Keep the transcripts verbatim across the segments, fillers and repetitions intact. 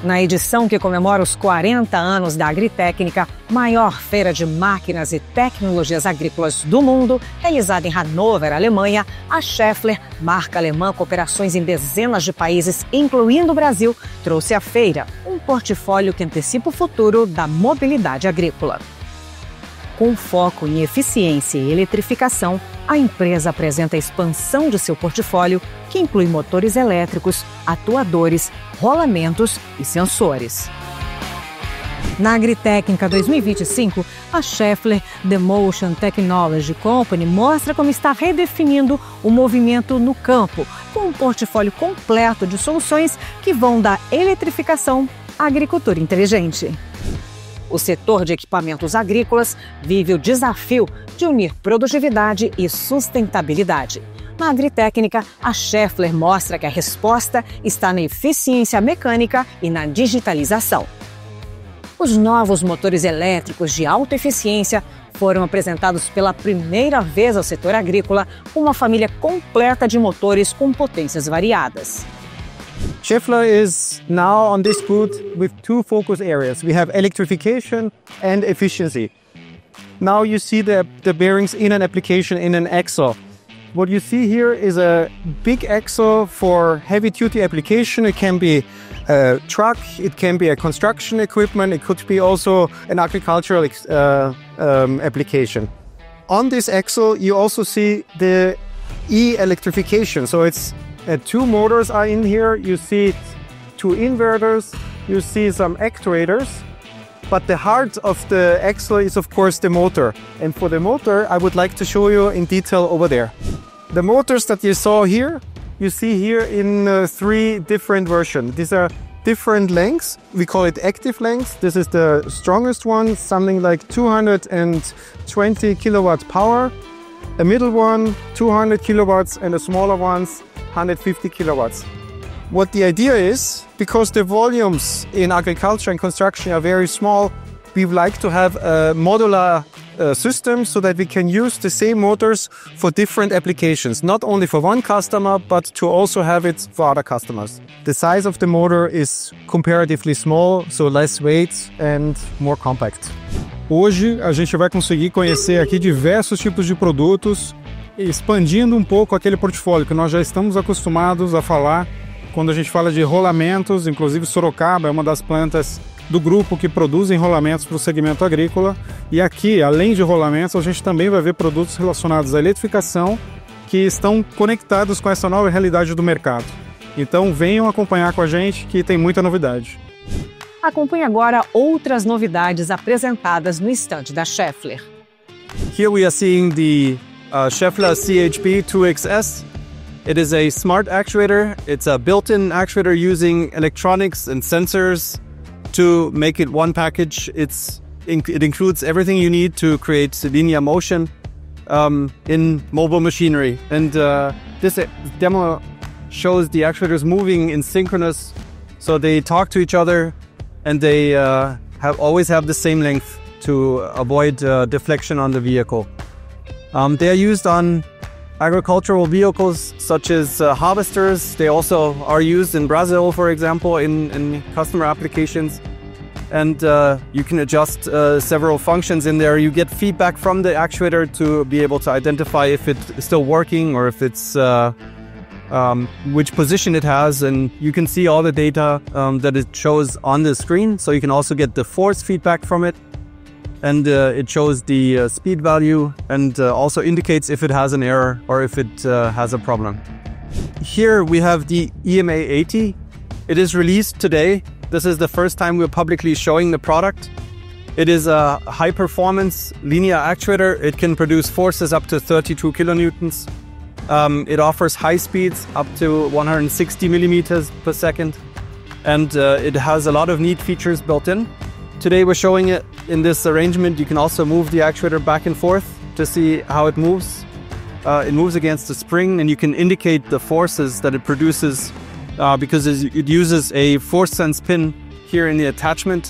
Na edição que comemora os quarenta anos da Agritécnica, maior feira de máquinas e tecnologias agrícolas do mundo, realizada em Hannover, Alemanha, a Schaeffler, marca alemã com operações em dezenas de países, incluindo o Brasil, trouxe à feira um portfólio que antecipa o futuro da mobilidade agrícola. Com foco em eficiência e eletrificação, a empresa apresenta a expansão de seu portfólio, que inclui motores elétricos, atuadores, rolamentos e sensores. Na Agritécnica dois mil e vinte e cinco, a Schaeffler The Motion Technology Company mostra como está redefinindo o movimento no campo, com um portfólio completo de soluções que vão da eletrificação à agricultura inteligente. O setor de equipamentos agrícolas vive o desafio de unir produtividade e sustentabilidade. Na Agritécnica, a Schaeffler mostra que a resposta está na eficiência mecânica e na digitalização. Os novos motores elétricos de alta eficiência foram apresentados pela primeira vez ao setor agrícola, com uma família completa de motores com potências variadas. Schaeffler is now on this booth with two focus areas. We have electrification and efficiency. Now you see the, the bearings in an application in an axle. What you see here is a big axle for heavy-duty application. It can be a truck, it can be a construction equipment, it could be also an agricultural uh, um, application. On this axle you also see the e-electrification, so it's Uh, two motors are in here, you see two inverters, you see some actuators, but the heart of the axle is of course the motor. And for the motor I would like to show you in detail over there. The motors that you saw here, you see here in uh, three different versions. These are different lengths, we call it active lengths. This is the strongest one, something like two hundred twenty kilowatts power. A middle one, two hundred kilowatts, and the smaller ones, one hundred fifty kilowatts. What the idea is, because the volumes in agriculture and construction are very small, we like to have a modular uh, system so that we can use the same motors for different applications, not only for one customer, but to also have it for other customers. The size of the motor is comparatively small, so less weight and more compact. Hoje a gente vai conseguir conhecer aqui diversos tipos de produtos, expandindo um pouco aquele portfólio que nós já estamos acostumados a falar quando a gente fala de rolamentos. Inclusive Sorocaba é uma das plantas do grupo que produzem rolamentos para o segmento agrícola. E aqui, além de rolamentos, a gente também vai ver produtos relacionados à eletrificação que estão conectados com essa nova realidade do mercado. Então venham acompanhar com a gente que tem muita novidade. Acompanhe agora outras novidades apresentadas no estande da Schaeffler. Here we are seeing the uh, Schaeffler C H P two X S. It is a smart actuator. It's a built-in actuator using electronics and sensors to make it one package. It's it includes everything you need to create linear motion um, in mobile machinery. And uh, this demo shows the actuators moving in synchronous, so they talk to each other. And they uh, have always have the same length to avoid uh, deflection on the vehicle. Um, they are used on agricultural vehicles such as uh, harvesters. They also are used in Brazil, for example, in, in customer applications. And uh, you can adjust uh, several functions in there. You get feedback from the actuator to be able to identify if it's still working or if it's uh, Um, which position it has, and you can see all the data um, that it shows on the screen. So you can also get the force feedback from it, and uh, it shows the uh, speed value and uh, also indicates if it has an error or if it uh, has a problem. Here we have the E M A eighty. It is released today. This is the first time we're publicly showing the product. It is a high-performance linear actuator. It can produce forces up to thirty-two kilonewtons. Um, it offers high speeds up to one hundred sixty millimeters per second, and uh, it has a lot of neat features built in. Today we're showing it in this arrangement. You can also move the actuator back and forth to see how it moves. Uh, it moves against the spring, and you can indicate the forces that it produces uh, because it uses a force sense pin here in the attachment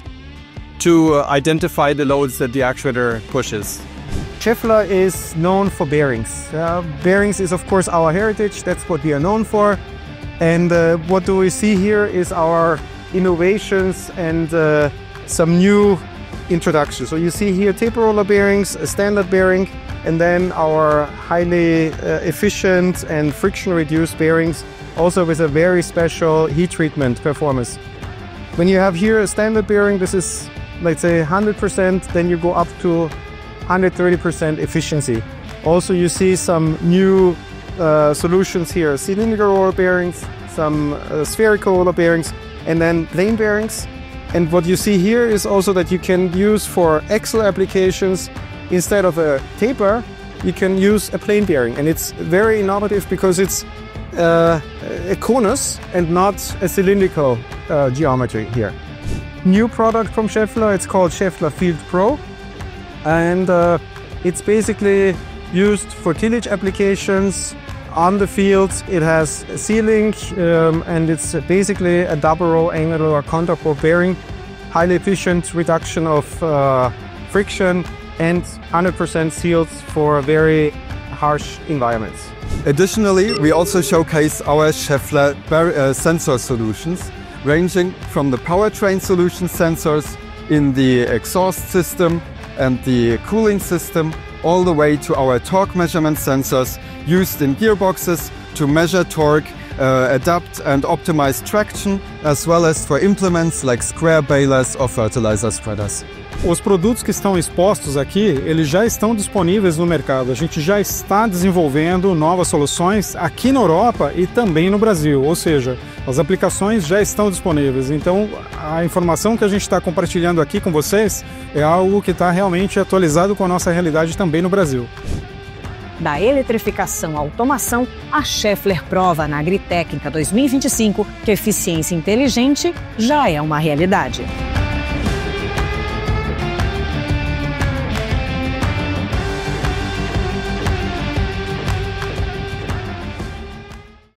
to uh, identify the loads that the actuator pushes. Schaeffler is known for bearings. Uh, bearings is of course our heritage, that's what we are known for. And uh, what do we see here is our innovations and uh, some new introductions. So you see here taper roller bearings, a standard bearing, and then our highly uh, efficient and friction-reduced bearings, also with a very special heat treatment performance. When you have here a standard bearing, this is, let's say, one hundred percent, then you go up to one hundred thirty percent efficiency. Also, you see some new uh, solutions here, cylindrical roller bearings, some uh, spherical roller bearings, and then plain bearings. And what you see here is also that you can use for axle applications, instead of a taper, you can use a plain bearing. And it's very innovative because it's uh, a conus and not a cylindrical uh, geometry here. New product from Schaeffler, it's called Schaeffler Field Pro. And uh, it's basically used for tillage applications on the field. It has sealing um, and it's basically a double row angular contact bore bearing, highly efficient reduction of uh, friction, and one hundred percent seals for very harsh environments. Additionally, we also showcase our Schaeffler uh, sensor solutions, ranging from the powertrain solution sensors in the exhaust system and the cooling system, all the way to our torque measurement sensors used in gearboxes to measure torque, uh, adapt and optimize traction, as well as for implements like square balers or fertilizer spreaders. Os produtos que estão expostos aqui, eles já estão disponíveis no mercado. A gente já está desenvolvendo novas soluções aqui na Europa e também no Brasil, ou seja, as aplicações já estão disponíveis. Então, a informação que a gente está compartilhando aqui com vocês é algo que está realmente atualizado com a nossa realidade também no Brasil. Da eletrificação à automação, a Schaeffler prova na Agritechnica dois mil e vinte e cinco que eficiência inteligente já é uma realidade.